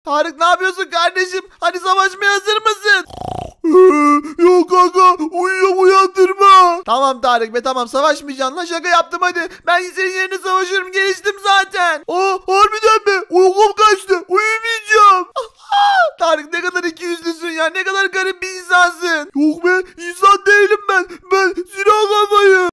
Tarık ne yapıyorsun kardeşim? Hadi savaşmaya hazır mısın? Yok kanka, uyuyorum, uyandırma. Tamam Tarık be, tamam savaşmayacaksın lan, şaka yaptım hadi. Ben senin yerine savaşırım, geliştim zaten. Harbiden mi? Uykum kaçtı, uyumayacağım. Tarık ne kadar ikiyüzlüsün ya, ne kadar garip bir insansın. Yok be, insan değilim ben. Ben silah kafayım.